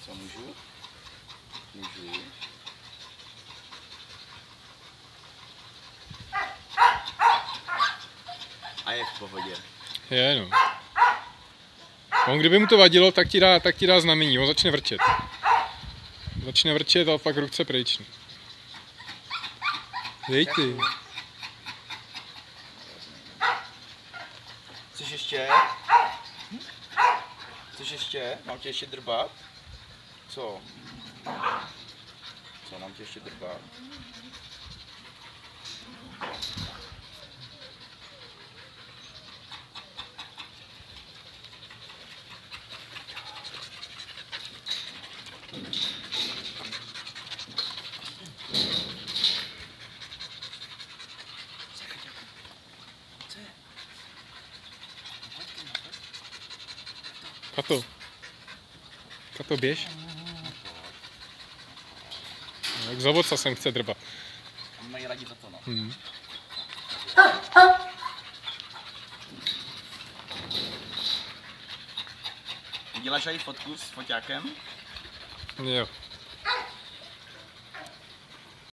Co můžu? Můžu. A je v pohodě. Je, no. On kdyby mu to vadilo, tak ti dá znamení, on začne vrčet. Začne vrčet a pak ruce pryč. Dej ty. Chceš ještě? Chceš ještě? Mám tě ještě drbat? Co? Co mám tě ještě drbat? Kato, běž. Jak za oca sem chce drbat. Mají rádi za to, no. Děláš aj fotku s foťákem? Jo.